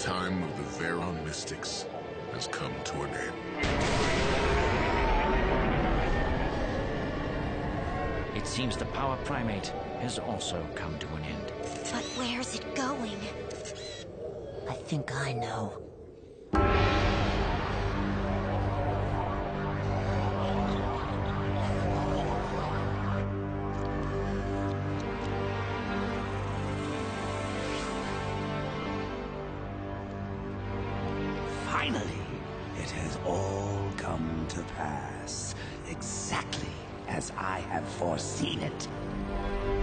time of the Veron Mystics has come to an end. It seems the Power Primate has also come to an end. But where's it going? I think I know. Finally, it has all come to pass, exactly as I have foreseen it.